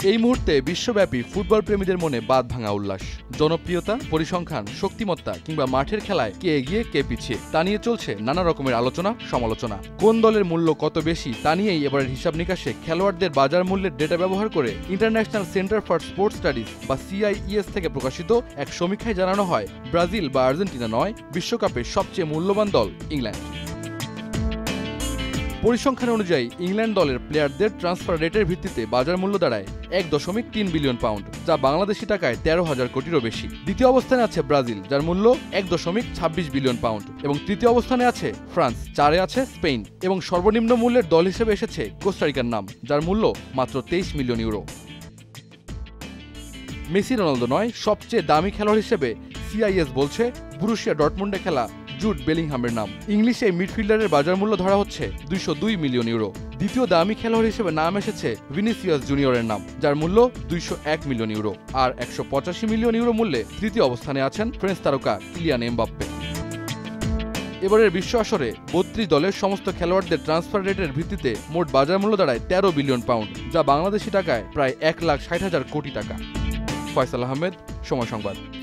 এই মুহূর্তে বিশ্বব্যাপী ফুটবল প্রেমীদের মনে বাঁধ ভাঙা উল্লাস। জনপ্রিয়তা, পরিসংখ্যান, শক্তিমত্তা কিংবা মাঠের খেলায় কে এগিয়ে কে পিছিয়ে তা নিয়ে চলছে নানা রকমের আলোচনা সমালোচনা। কোন দলের মূল্য কত বেশি তা নিয়েই এবারের হিসাব নিকাশে খেলোয়াড়দের বাজার মূল্যের ডেটা ব্যবহার করে international centre for sports studies বা CIES থেকে প্রকাশিত এক সমীক্ষায় জানানো হয়, ব্রাজিল বা আর্জেন্টিনা নয়, বিশ্বকাপের সবচেয়ে মূল্যবান দল ইংল্যান্ড। পরিসংখ্যান অনুযায়ী ইংল্যান্ড দলের প্লেয়ারদের ট্রান্সফার রেটের ভিত্তিতে বাজার মূল্য দাঁড়ায় 1.3 বিলিয়ন পাউন্ড, যা বাংলাদেশি টাকায় 13,000 কোটিরও বেশি। দ্বিতীয় অবস্থানে আছে ব্রাজিল, যার মূল্য 1.26 বিলিয়ন পাউন্ড, এবং তৃতীয় অবস্থানে আছে ফ্রান্স, 4-এ আছে স্পেন, এবং সর্বনিম্ন মূল্যের দল হিসেবে এসেছে কোস্টারিকার নাম, যার মূল্য মাত্র 23 মিলিয়ন ইউরো। মেসি রোনালদো নয়, সবচেয়ে দামি খেলোয়াড় হিসেবে CIES বলছে বরুসিয়া ডর্টমুন্ডে খেলা জুড বেলিংহামের নাম। ইংলিশে মিডফিল্ডারের বাজার মূল্য ধরা হচ্ছে 202 মিলিয়ন ইউরো। দ্বিতীয় দামি খেলোয়াড় হিসেবে নাম এসেছে ভিনিসিয়াস জুনিয়রের নাম, যার মূল্য 201 মিলিয়ন ইউরো। আর 185 মিলিয়ন ইউরো মূল্যে তৃতীয় অবস্থানে আছেন ফ্রেঞ্চ তারকা কিলিয়ান এমবাপ্পে। এবারের বিশ্ব আসরে 32 দলের সমস্ত খেলোয়াড়দের ট্রান্সফার রেটের ভিত্তিতে মোট বাজার মূল্য দাঁড়ায় 13 বিলিয়ন পাউন্ড, যা বাংলাদেশি টাকায় প্রায় 1,60,000 কোটি টাকা। ফয়সাল আহমেদ, সময় সংবাদ।